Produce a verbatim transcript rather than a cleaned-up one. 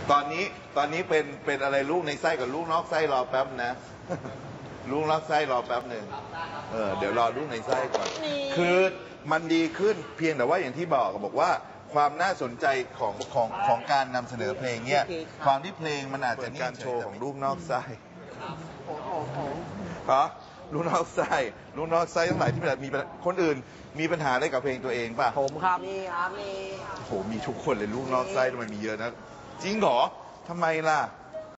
ตอนนี้ตอนนี้เป็นเป็นอะไรลูกในไส้กับลูกนอกไส้รอแป๊บนะ ลูกนอกไส้รอแป๊บหนึ่งเออเดี๋ยวรอลูกในไส้ก่อนคือมันดีขึ้นเพียงแต่ว่าอย่างที่บอกบอกว่าความน่าสนใจของของของการนำเสนอเพลงเนี่ยความที่เพลงมันอาจจะการโชว์ของลูกนอกไส้เหรอลูกนอกไส้ลูกนอกไส้ทั้งหลายที่มีคนอื่นมีปัญหาอะไรกับเพลงตัวเองป่ะผมครับนี่ครับนี่โหมีทุกคนเลยลูกนอกไส้ทำไมมีเยอะนะจริงเหรอทำไมล่ะ